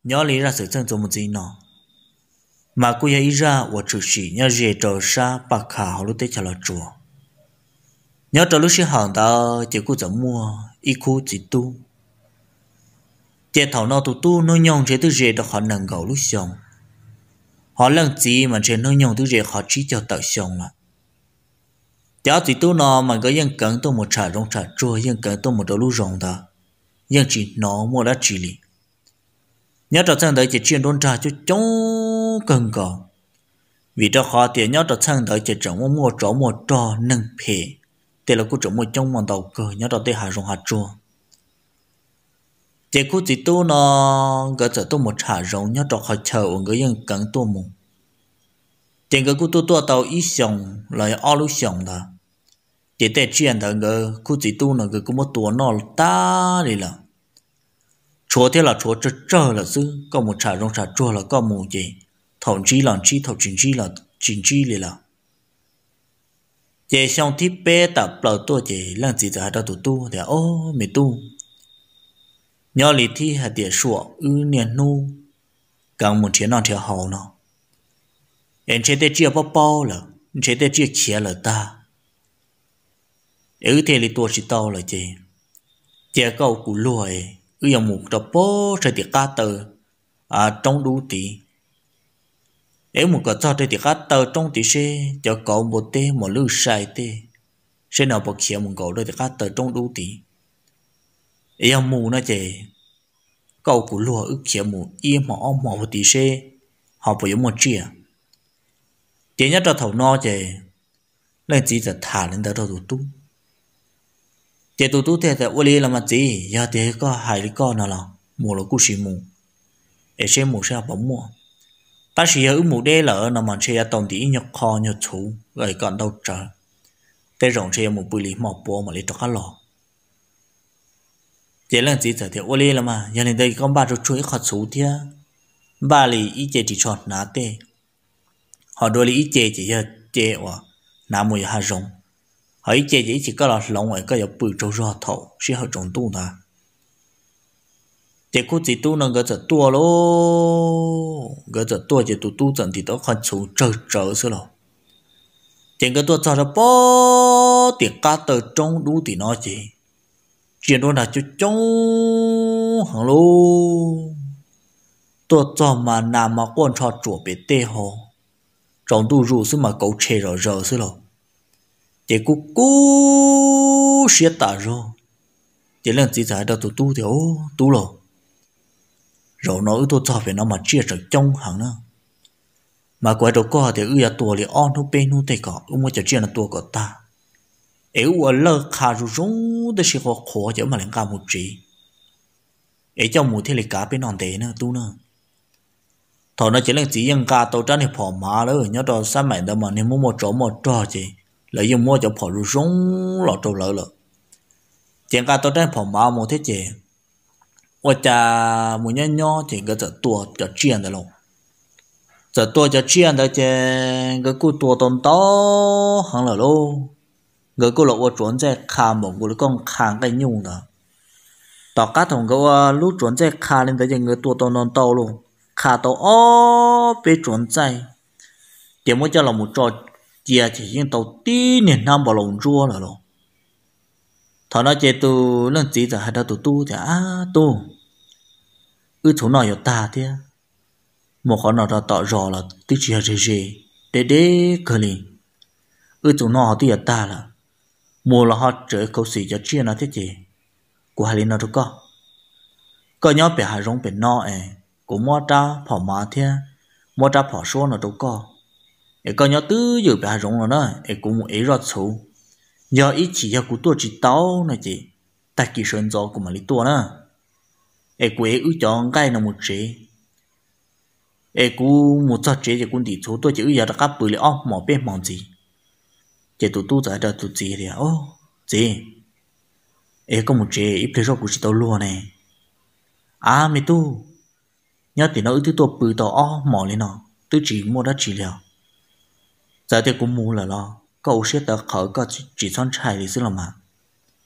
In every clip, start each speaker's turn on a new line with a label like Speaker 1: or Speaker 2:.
Speaker 1: nhỏ lý ra sự chân cho một gì nọ mà cô ấy ra và chủ sĩ nhớ về trò sa bạc khả họ lúc tết trả lời chùa nhớ trò lúc sĩ hàng ta chỉ cô chẳng mua ít khu chỉ tu chỉ thảo nó tu nó nhông chế từ về được họ nâng gấu lúc xong họ lần gì mà chế nó nhông từ về họ chỉ cho tạo xong là cháu chỉ tu nó mà có dân cần tôi một trà rong trà chua dân cần tôi một đồ lú rong đó dân chỉ nó mua đã chỉ lý nhớ trò sang đấy chỉ chuyên đôn trà cho chống cần gò vì đó họ tiền nhớ trò sang đấy chỉ trồng mua trọ một trò nâng phê thì là cô trồng một trong mòn đầu cờ nhớ trò tê hà rong hạt chua chỉ cô chỉ tu nó gỡ trở tôi một trà rong nhớ trò họ chờ người dân cần tôi một chỉ cái cô tu tàu ít xong lại ao lúc xong đó chỉ để chuyện đó người cô chỉ tu nó người cũng một tuổi nó ta đi là chúa thế là chúa trơ là chứ có một trà rong trà chua là có một gì thầu chi là chi thầu chính chi là chỉ xong thì bé tập lỡ tôi chỉ làm gì ra đó tu thì ô mày tu nhớ lý thi hạt địa sủa niên nu càng một chuyện non theo hậu nó em chế để chia bao là chế để chia chia là ta thế lý tôi chỉ tao là chỉ câu của lùi yang một tập bó sẽ tiệt cá tờ trong đủ tỷ một cái cho tiệt cá tờ trong tỷ sẽ cho cậu một tê một lư sai tê sẽ nào bậc hiện một cậu tiệt cá tờ trong đủ tỷ yang mù nó chỉ cậu của lúa ức hiện một im mà om một tỷ sẽ họ phải một chia chỉ nhất cho thầu no chỉ lên chỉ là thả lên đó đâu tu chỉ tu thế thì uli là mà gì giờ thì có hai con nào là mua là cú xì mù để xem mù sao bấm mua ta chỉ ở mù đê là nó mà chơi tổng tí nhọc kho nhọc chú rồi còn đâu trời để rộng chơi một bụi lì mọc bò mà lấy cho cá lò chỉ là gì giờ thì uli là mà giờ này đây con ba rồi chuối khó chú thia ba lì ít chơi chỉ chọn ná tê họ đôi lì ít chơi chỉ giờ chơi và ná mùi hà rộng hãy chế chỉ có là lòng ấy có dấu bự trâu rõ thầu sẽ hợp trong tu ta chế cô chỉ tu nó gỡ trở tua lô gỡ trở tua chế tu dần thì đó khó chú trở xưa rồi chế cái tua cho nó bó tiệc cá tờ trong đủ thì nó chỉ chuyện đó là cho trong hàng lô tua cho mà nằm mà quan cho chuột bị tê hồ trong tu rủ xứ mà cậu chê rồi xưa rồi chỉ cú xía tả rồi chỉ lần chỉ giải đâu tu thì tu rồi nói tôi cho về nó mà chia sẻ trong hàng nữa mà quay đầu co thì ư tua thì on nó bên nó tay cọ mới cho chia là tua của ta ở lơ khá rồi rung để sẽ khó chứ mà lại cả một trí trong một thế là cả bên non tế nữa tu nữa thọ nó chỉ là chỉ dân cả tàu trắng thì phò má nữa nhớ đó sao mày đâu mà nên muốn một trò gì lấy dùng mua cho phò rung lọt trâu lỡ chuyện cả tàu trắng phò má một thế gì và cha một nhỏ chỉ có tua cho chiên được luôn tua cho chiên đó chứ cái cú tua tồn to hàng là lô người cô lộ trốn ra khám một người con kháng cái nhung đó tao cá thùng cái lúc trốn ra khá lên tới giờ người tua tồn to luôn khá to bị trốn ra chỉ muốn cho là một trò chia chỉ riêng tàu tí niên năm bảo lồng rua là luôn thằng nó chơi tu lần gì giờ hay đâu tu thì tu chỗ nào có ta thế một con nào đó tỏ rõ là tí chia gì để cơ liền chỗ nào thì ta là mua là họ chơi câu xì cho chia nó thế gì của hai linh nó đâu có nhau bị hai rong bị no của mua ta phò má thế mua ta phò số nó đâu có nhau tứ giờ bị hai rong rồi đó cũng một ấy rót số giờ ít chỉ cho của tôi chỉ tao này chị ta kỳ sơn gió của mà lý tôi nữa quế ư chọn cái là một chế cú một cho chế thì cũng đi số tôi chỉ giờ đã cắp bự lại mỏ bên mỏng gì chế tụi tôi giải được tụi gì thì gì có một chế ít lấy rồi của chị tao luôn này mày tu nhớ thì nó ư tôi bự tao mỏ lên nó tôi chỉ mua đã chỉ liệu giờ thì cũng mua là lo cậu sẽ tự khởi có chỉ son trai thì xứ là mà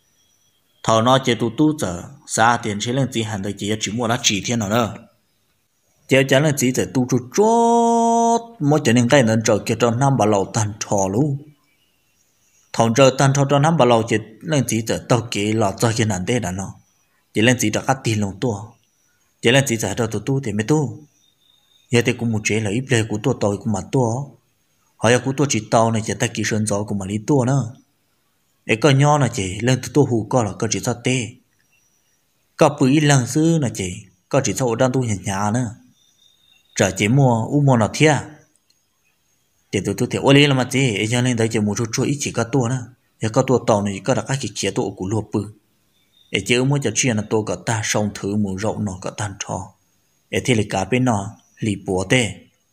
Speaker 1: thầu nó chế tụi tôi giờ xa tiền chế lên gì hẳn được chỉ mua đã chỉ thiên nào đó chéo chả là chỉ từ tu chu chót mỗi cho nên cái nên chờ kia cho năm bà lầu tan trò luôn thằng chờ tan trò cho năm bà lầu chỉ lên chỉ từ tao kia lọt cho kia nản thế đã nó chỉ lên chỉ được cắt tiền lông tua chỉ lên chỉ giải cho tu thì mới tu giờ thì cũng một chế là ít lệ của tôi cũng mà tua hỏi của tôi chỉ tao này chỉ ta kỹ sơn gió của mà lý tua nữa ấy coi nho là chỉ lên tu hù coi là coi chỉ sao tê có bự lần xưa là chỉ có chỉ sao đang tu nhà nữa trả chỉ mua nào thia chỉ tu thì ô lý là mà chỉ ấy cho nên đấy chỉ mua chút ít chỉ có tua nữa giờ có tua tàu này có là các cái chế độ của lúa bự ấy chỉ mua cho chuyện là tôi có ta xong thử mua rộng nó có tan trò ấy thì là cả bên nó lì bùa tê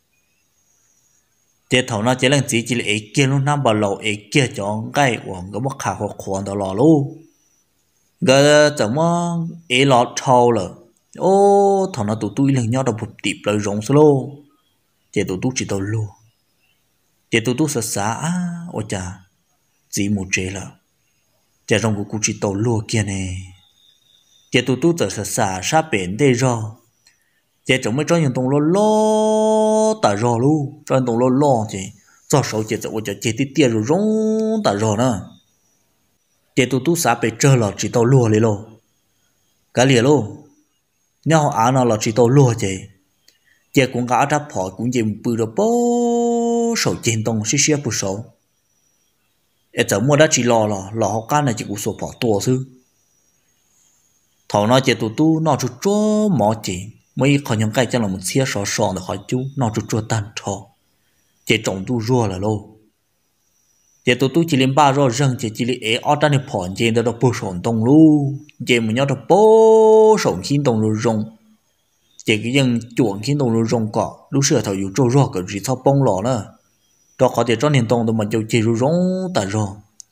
Speaker 1: chế thầu nó chế lần chỉ là ấy kia luôn năm bảo lầu ấy kia cho cái uổng cái mất khả hoặc khoản đó lò luôn cái chẳng mà ấy lọt thầu là ô thằng nó tụi tôi lần nhau đọc một tiệp lời rộng solo chế tụi tôi chỉ tao luôn chế tụi tôi sợ xa ôi chà chỉ một chế là chế trong của cụ chỉ tao luôn kia này chế tụi tôi sợ xa xa bền đây rồi chế chúng mới cho những tông lo tại rồi luôn cho những tông lo chứ cho số chế cho chế tí tiền rồi rong tại rồi nữa chế tụi tôi xa bền chơi là chỉ tao luôn luôn cái liền luôn nhau à nó là chỉ tao lùa chế cũng gã ra phò cũng chỉ bự được bố sầu trên tông xí bự sầu ở chỗ mua đã chỉ lò học can này chỉ cũng sổ phò tua sư thầu nó chế tụi tu nó chút chua mỏ chỉ mấy khỏi những cái cho là một xía sò để khỏi chú nó chút chua tan thò chế trồng tu rùa là lô chế tụi tu chỉ lên ba rồi răng chỉ lấy ở trên này phò chế đó bố sồn tông luôn chế mình nhớ được bố sồn khiến tông luôn rong chế cái dân chuộng khiến tông luôn rong cọ lúc sửa thầu dụ trâu rò cái gì thao bông lò nữa đó có thể cho nên tông mà châu chế rong tại rồi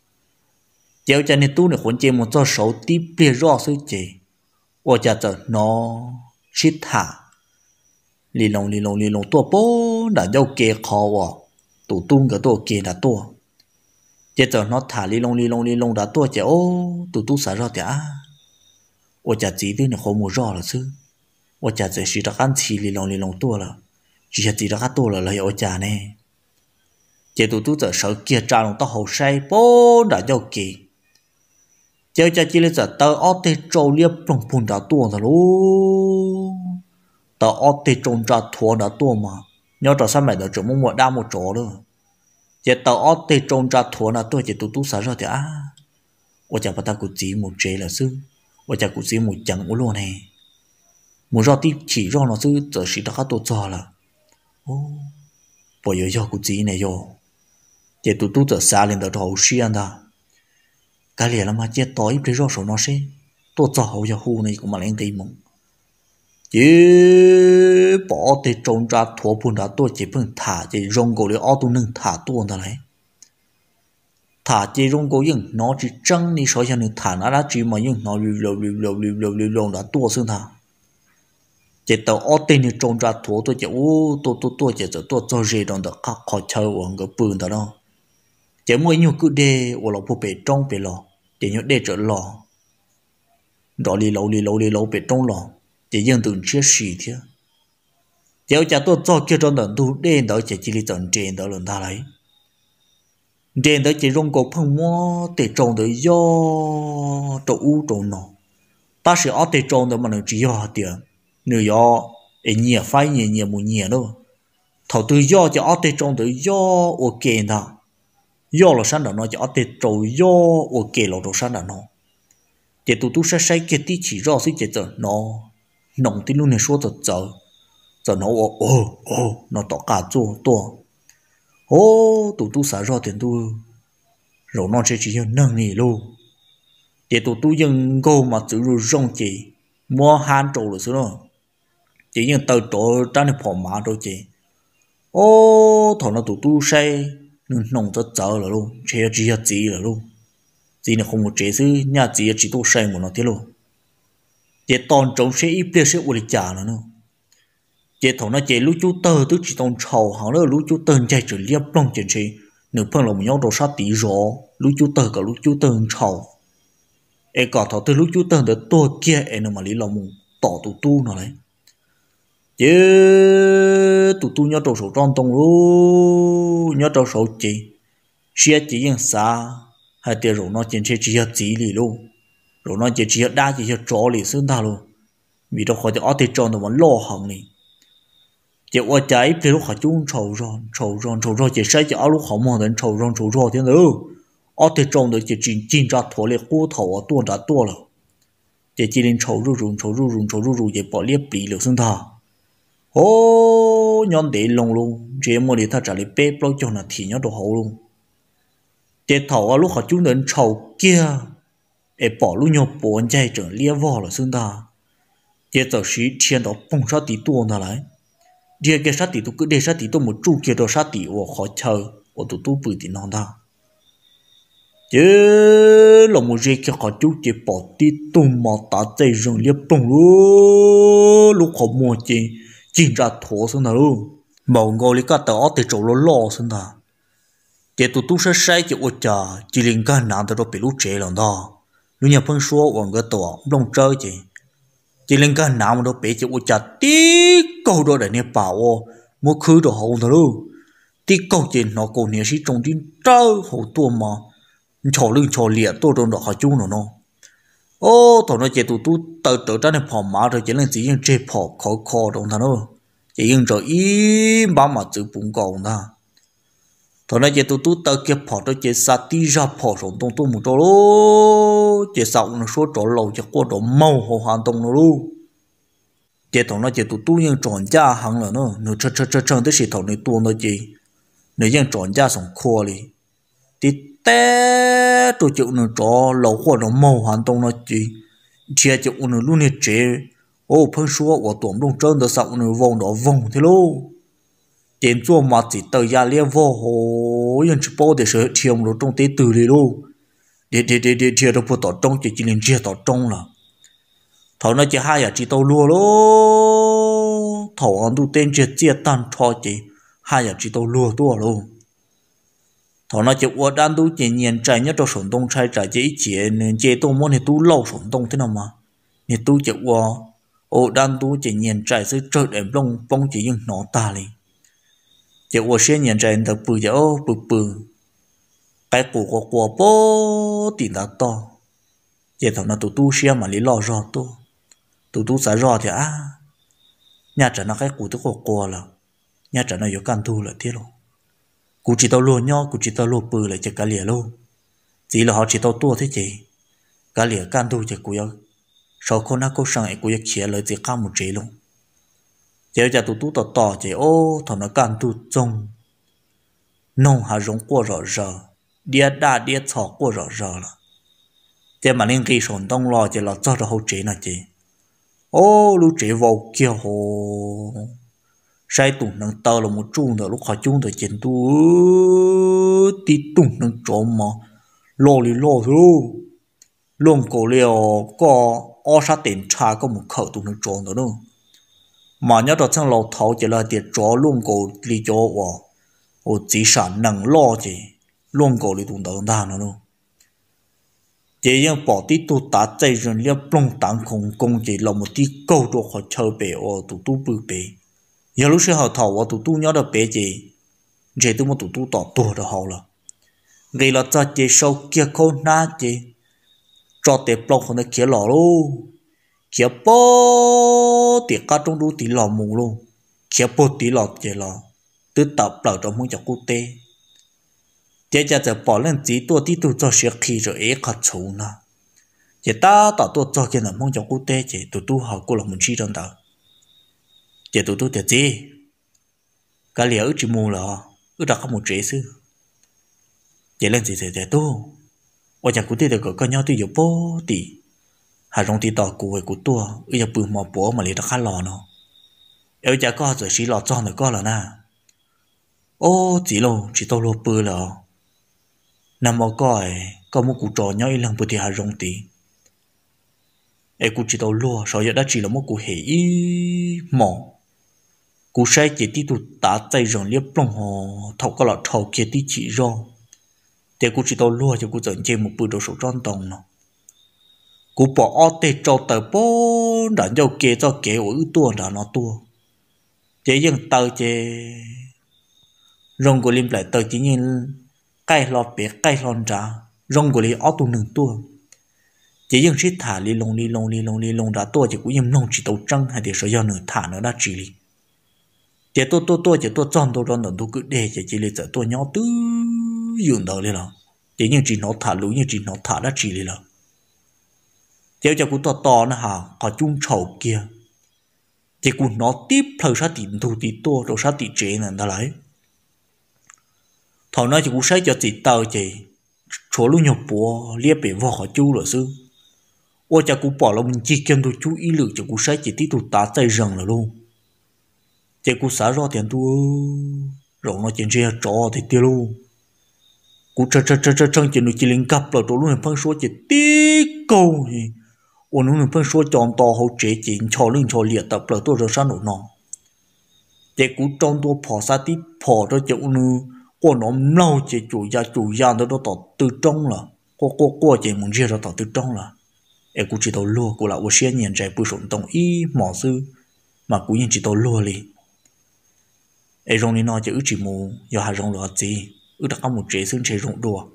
Speaker 1: chế cho nên tu này khuôn chế một cho số tiếp bia rò sư chế ở nhà chờ nó xít thả lì lồng tua bố đã dâu kê khó vào tụ tung cái tua kê đã tua chế giờ nó thả lì lồng đã tua chế ô tụ tu xả ra tiệt ở nhà chỉ thế này không mua rò là sư ở nhà chỉ đã ăn chỉ lì lồng tua là chỉ đã ăn tua là lấy ở nhà này chế tụ tu giờ sợ kia trả lòng tao hậu say bố đã dâu kê chơi chỉ là giờ tao ở đây trâu liệp trong phun đã tua rồi luôn tao ở đây trồng ra thua đã tua mà nhớ trò sao mày đã trồng một đa một chỗ nữa giờ tao ở đây trồng ra thua đã tua chỉ tu xả ra thì ở chả bắt ta cũng chỉ một chế là sư ở chả cũng chỉ một chẳng u luôn này một rõ tiếp chỉ rõ nó sư giờ chỉ đã khá tốt cho là ô bây giờ do cũng chỉ này rồi giờ tu giờ xa lên đầu hậu xuyên đó cái liền là mà chết tối để rõ số nó sẽ tôi cho hậu giờ khu này cũng mà lên tìm mong chứ bỏ thì trồng ra thua phun đã tôi chỉ phân thả chỉ rong cổ để ô tô nâng thả tuôn ra đấy thả chỉ rong cổ nhưng nó chỉ trăng đi soi cho nên thả nó đã chỉ mà nhưng nó lưu đã tua xương thả chỉ tàu ô tô thì trồng ra thua tôi chỉ ô tôi chỉ tôi gì đó được các khó chơi uống cái bươn đó đâu chỉ mỗi nhiều cứ để ở lò phụ bể trong bể lò để nhớ để trở lò đó đi lâu bể trong lò chỉ dân từng chia sẻ thế nếu cha tôi cho kia trong đợt tu đến đó chỉ li chọn trên đó lần ta lấy trên đó chỉ rong cổ phong mua để trồng để do trồng u trồng nọ ta sẽ ở để trồng đó mà nó chỉ do tiền nếu do ấy nhiều phái nhiều một nhiều đâu thầu tư do chỉ ở để trồng để do ok đó do là sáng đó nó chỉ ở để trồng do ok là đồ sáng đó nó chỉ tu sẽ sai kia tí chỉ do sự chỉ giờ nó nông tin luôn này số giờ nó nó tỏ cả chỗ to tu xả ra tiền tu rồi nó sẽ chỉ nâng này luôn để tu dân go mà tự rồi rong chỉ mua han trâu rồi xưa đó chỉ những tàu trâu trên này phò mã rồi chỉ thằng nó tu say nông rất giờ là luôn chỉ là luôn chỉ là không một chế sư nhà chỉ tu say một nó thế luôn chế toàn trống sẽ ít biết sẽ uổng trả nữa chế thằng nó chế lũ chú tơ tức chỉ toàn trầu hàng nữa lũ chú tơ chạy chỉ liệp long chuyện gì nửa phần là một nhau đồ sát tí rõ lũ chú tơ cả lũ chú tơ trầu cả thằng từ lũ chú tơ để tôi kia em mà lý lòng tỏ tu nó đấy chứ tụi nhớ trâu sầu tròn tông luôn nhớ trâu sầu chỉ xe chỉ yên xa hay tiền rồi nó chỉ là chỉ lì luôn rồi nó chỉ là đa chỉ là trò lì xương ta luôn vì đó khỏi thì ở tiền tròn nó vẫn lo hỏng này chỉ qua trái thì lúc họ chung trầu ròn chỉ sai chỉ ở lúc họ mong đến trầu ròn thế nữa ở tiền tròn được chỉ chín ra thua lệ cố thầu ở tuôn ra tua rồi chỉ lên trầu rù chỉ bỏ liếp bị được xương ta ô nhon để lông luôn chỉ mua để ta trả lại bếp lâu cho là thì nhớ đồ hậu luôn chỉ thầu ở lúc họ chung đến trầu kia để bỏ lúc nhau bốn chạy trở lia vò là xương ta chỉ tao sĩ thiên đó bông sát tí tuôn ra lại dia cái sát tí tu cứ để sát tí tu một chu kia đó sát tí của khó chờ của tụi tu bự tí non ta chứ là một gì kia khó chú chỉ bỏ tí tu mà ta chạy rừng liệp bông lúc họ mua chỉ ra thổ xuống nào luôn màu ngô lý cả tao ở chỗ lo xuống ta chỉ tụi tu sẽ sai chỉ ở nhà chỉ liên can nào tao bị lúc trẻ lần đó lúc nhà phân số còn cái tổ đông chơi chỉ liên can nào mà nó bị chỉ ở nhà tí câu đó để nè bảo mua khứ đồ hậu thôi luôn tí câu chỉ nó còn nè sĩ trong tin trâu hậu tua mà cho lưng cho liệt tôi trong đó họ chung nó ô thằng nó chỉ tụi tu tự ra này phò má rồi chỉ là chỉ những chế phò khó trong thằng nó chỉ những rồi im bám mà tự bùng cầu ta thằng nó chỉ tụi tu tự kia phò rồi chỉ sát tí ra phò sống trong tu một chỗ luôn chỉ sao nó số chỗ lâu chỉ có chỗ màu hồ hoàn tông nó luôn chỉ thằng nó chỉ tụi tu những tròn da hàng là nó chân tới sĩ thằng này tuôn nó chỉ nếu những tròn da sống khô đi thì té tôi chịu nó cho lâu hoa nó màu hoàn tông nó chỉ chịu nó luôn này chế ô phân số của tuồng đông trơn được sao nó vòng đó vòng thế luôn tiền cho mà chỉ tờ gia liên vô hồ yên chỉ bao để sửa chiêm nó trong tế từ đi luôn để chia đâu phụ tỏ trong chỉ nên chia tỏ trong là thầu nó chỉ hai chỉ tàu lúa luôn thầu anh tu tên chia tan cho chỉ hai chỉ tàu lúa tua luôn thằng nó chỉ qua đan tu chỉ nhận trái nhất cho sủng đông trái trái chỉ nên chỉ tu muốn thì tu lâu sủng đông thế nào mà thì tu chỉ qua ô đan tu chỉ nhận trái sẽ trở để bông chỉ những nó ta đi chỉ qua sẽ nhận trái được bự chứ ô bự cái của bố tiền đã to chỉ thằng nó tu sẽ mà lý lo rõ tu sẽ rõ thì nhà trả nó cái của tôi là nhà trả nó có can tu là thế rồi cụ chỉ tao luôn nhau cụ chỉ tao luôn bự lại cho cả lìa luôn chỉ là họ chỉ tao tua thế chị cả lìa can tu cho cụ yêu sau khi nó có sang ấy cụ yêu chia lời chỉ cam một chế luôn giờ giờ tụi tao tỏ chị ô thằng nó can tu trông nông hà rong qua rõ đĩa đa đĩa thọ qua rõ là giờ mà nên khi sồn đông lo chỉ là cho hậu chế là chị ô lúc chế vào kia hồ sai tụng nâng tao là một chung rồi lúc họ chung rồi chiến tu tí tụng nâng trộm mà lo thôi luôn cổ liều có ở sát tiền trà có một khẩu tụng nâng trộm nữa đâu mà nhớ đó sang lầu thấu chỉ là tiền trọ luôn cổ li cho ở chỉ sản nâng lo chỉ luôn cổ li tụng tao ta nữa đâu chỉ những bỏ tí tu tá chạy rồi liệp lông tảng không công chỉ là một tí câu đồ họ chơi bể ở tụ tu bự bể giờ lúc sau họ thầu ở tụ tu nhớ được bé gì chỉ tu một tụ tu tỏ tua được họ là gây là cho chỉ sau kia con na chỉ cho tệp lông không được kia lò luôn kia bó tiệt cá trong đu tí lò mù luôn kia bó tí lò chỉ lò tự tập lò trong mông chọc quốc tế chỉ giờ bỏ lên chỉ tua tí tu cho sự khi rồi ấy khát chú na chỉ ta tạo tua cho kia là mông chọc quốc tế chỉ tụ tu họ cũng là một chi trong đó chỉ tụi tôi thiệt gì cả liều chỉ mua là đặt không một chế sư chỉ lên gì thì tu ở nhà cụ thể có nhau thì bố tỷ hà rong thì tỏ cụ của tôi ở nhà bự mò bố mà lấy đặt khá lò nó ở nhà có rồi chỉ lò cho nữa có là na ô chỉ tao lô bự là nằm ở coi có một cụ trò nhau lần bự thì hà rong tỷ ấy cụ chỉ tao lô sau giờ đã chỉ là một cụ hệ mỏ cụ sai chỉ tí tụ tá tay rồng liếp lông hồ thầu có lọ thầu kia tí chỉ ro để cụ chỉ tao lua cho cụ dẫn chơi một bữa đồ sổ tròn tòng nó cụ bỏ o tê trâu tờ bó đã nhau kia cho kế ở tua đã nó tua chế dân tàu chế rong của lim lại tàu chỉ như cây lọt bể cây lon ra rong của lim ở tu nương tua chế dân xít thả li lông ra tua chỉ cũng yếm lông chỉ tàu trăng hay để số do nửa thả nữa đã chỉ li chế tôi chế tôi chọn tôi chọn tôi cứ để chế chỉ li giờ tôi nhỏ tứ dùng đầu lên là chế nhưng chỉ nó thả lũ nhưng chỉ nó thả đã chỉ li là chế cho cũng to nữa hả có chung chậu kia chế cũng nó tiếp thời sát tìm thu tí tua rồi sát tị chế này ta lấy thằng nó chỉ cũng sai cho chị tao chị chỗ lúc nhập bùa liếc bể vỏ họ chú rồi sư ôi cha cũng bỏ lòng mình chỉ kiếm tôi chú ý lực cho cũng sai chỉ tí tụt tá tay rừng là luôn chị cũng xả ra tiền tôi rồi nó chuyện gì trò thì tiêu luôn cũng chân chuyện nó chỉ lên cặp là chỗ lúc này phân số chỉ tí câu thì ôi nó phân số chọn to hậu chế chỉ cho lưng cho liệt tập là tôi rồi sao nổ nó chị cũng trong tôi bỏ xa tí bỏ cho chỗ nó cô nó lâu chỉ chủ gia đó tỏ từ trong là cô chỉ muốn riêng đó tỏ từ trong là em cũng chỉ tao lúa cô là ô xe nhận trái bùi sống tổng y mỏ sư mà cũng nhận chỉ tao lúa li em rong đi nói chỉ ước chỉ mù giờ hà rong lúa gì ước đã có một chế xương chế rong đùa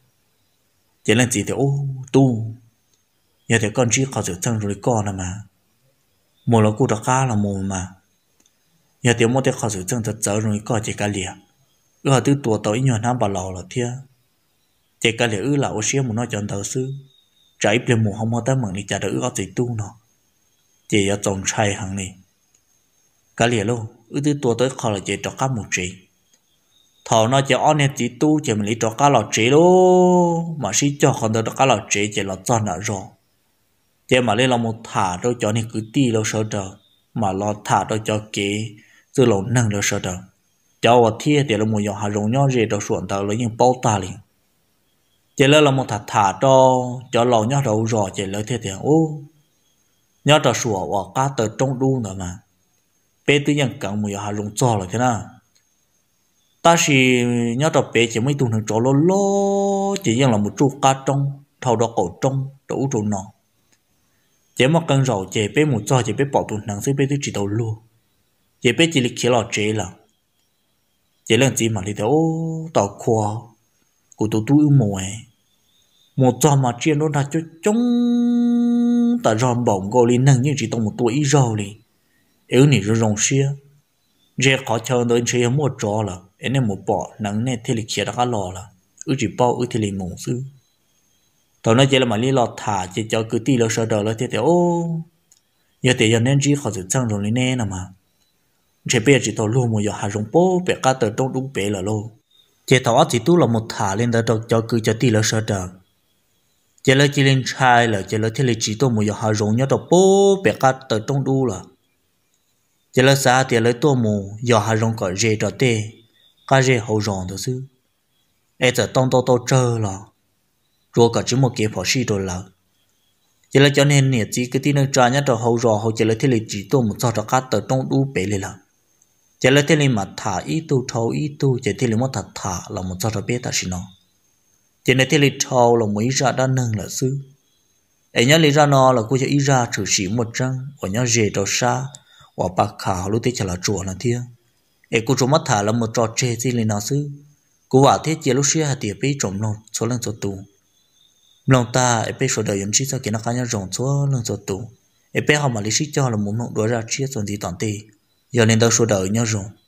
Speaker 1: chỉ là gì thì ô tu giờ thì con chỉ có sự chân rồi con là mà một là cô đã cá là một mà giờ thì một thì có sự chân thật giờ rồi con chỉ cá lìa ước từ tuổi tới nhỏ năm bà lò là thia chỉ cá lìa ước là ô xe muốn nói chọn tàu sư trái bên mùa không có tới mừng đi trả được ước gì tu nó chỉ ở trong trai hàng này cá lìa luôn ước từ tuổi tới khó là chỉ cho cá một chỉ thọ nó chỉ on chỉ tu chỉ mình lấy cho cá lò chỉ luôn mà sĩ cho còn được cá lò chỉ là cho nợ rồi chỉ mà lấy là một thả đôi cho nên cứ ti lâu sợ đời mà lo thả đôi cho kế từ lâu nâng lâu sợ đời cho ở thiê thì là một dòng hà rồng nhỏ rề đầu xuồng tàu lấy những bao ta liền chỉ là một thả cho lâu nhỏ đầu rồi chỉ lấy thiê thì ô nhỏ đầu xuồng ở cá tờ trong đu nữa mà bé tự nhiên cần một dòng hà rồng cho là thế nào ta chỉ nhỏ đầu bé chỉ mấy tuần thằng chó lo chỉ là một chú cá trong thầu đó cổ trong đủ trộn nọ chỉ một cân rau chỉ bé một cho chỉ bé bỏ tuần thằng sẽ bé tự chỉ đầu luôn chỉ bé chỉ lịch khí lọ chế là chỉ lần gì mà đi theo tàu khoa của tụi tôi mùa một cho mà chuyện đó là cho chúng ta ròn bỏng gọi lên nâng như chỉ tông một tuổi rồi đi nếu nỉ rồi rong xia dễ khó chờ đến chơi một trò là em một bỏ nắng này thì lịch kia đã lò là chỉ bao thì lịch mộng sư tao nói chỉ là mà đi lọt thả chỉ cho cứ ti lo sợ đời là thế thì giờ thì giờ nên chỉ khó sự chăng rồi nè mà chỉ bây chỉ tao luôn một giờ hà rong bố bé cá tờ trong đúng bé là luôn chỉ tao chỉ tu là một thả lên đó cho cứ cho ti lo sợ đời chỉ là chỉ lên trai là chỉ là thế là chỉ tao một giờ hà rong nhớ tao bố bé cá tờ trong đu là chỉ là sao thì lấy tôi mù giờ hà rong cởi dê đó tê cá dê hậu rong đó chứ em giờ tông tao chơi là rồi cả chỉ một cái phò xí rồi là chỉ là cho nên nè chỉ cái tin nó trả nhá cho hậu rò hậu chỉ là thế là chỉ tôi một cho cá tờ trong đu bể lên là chỉ là thế là mà thả ít tu thâu ít tu chỉ thế là một thả là một cho bé ta xin nó chỉ là thế là thâu là mấy ra đã nâng là sư ấy nhá lấy ra nó là cô chỉ ít ra trừ sĩ một trăng ở nhá dễ đầu xa ở bạc khảo lúc thế chỉ là chùa là thiên ấy cô chủ mất thả là một trò chơi gì lên nó sư cô bảo thế chỉ lúc xưa hạt tiệp bé trộm nó số lần số tu lòng ta ấy bé số đời yếm chỉ cho cái nó cá nhau rồng số lần số tu ấy bé họ mà lấy xí cho là muốn nộp đối ra chiaส่วนgì toàn tì giờ lên đâu số đời nhau rồng